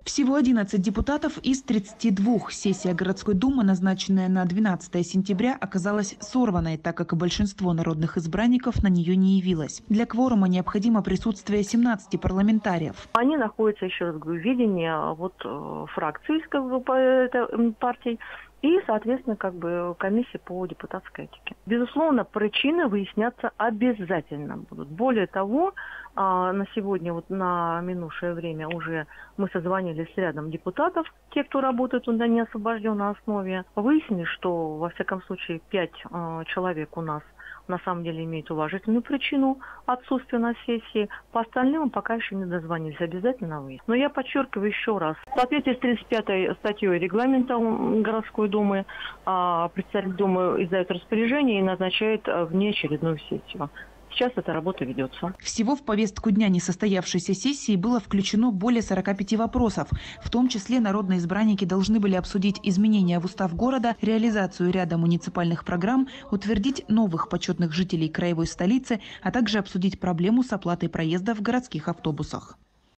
Всего 11 депутатов из 32. Сессия городской думы, назначенная на 12 сентября, оказалась сорванной, так как большинство народных избранников на нее не явилось. Для кворума необходимо присутствие 17 парламентариев. Они находятся, еще раз говорю, в видении фракции партий и, соответственно, комиссии по депутатской этике. Безусловно, причины выясняться обязательно будут. Более того, на сегодня, на минувшее время уже мы созвонились с рядом депутатов, те, кто работает на неосвобожденной основе. Выяснили, что, во всяком случае, 5 человек у нас на самом деле имеют уважительную причину отсутствия на сессии. По остальным пока еще не дозвонились. Обязательно выяснить. Но я подчеркиваю еще раз. В соответствии с 35-й статьей регламента городской думы, председатель думы издает распоряжение и назначает внеочередную сессию. Сейчас эта работа ведется. Всего в повестку дня несостоявшейся сессии было включено более 45 вопросов. В том числе народные избранники должны были обсудить изменения в устав города, реализацию ряда муниципальных программ, утвердить новых почетных жителей краевой столицы, а также обсудить проблему с оплатой проезда в городских автобусах.